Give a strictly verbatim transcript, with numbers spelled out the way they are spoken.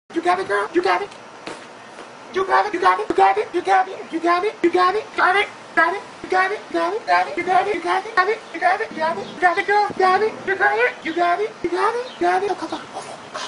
You got it, girl. You got it. You got it. You got it. You got it. You got it. You got it. You got it. Got it. Got it. You got it. Got it. Got it. You got it. You got it. Got it. You got it. Got it. You got it, girl. Got it. You got it. You got it. You got it. Got it. Go, go, go.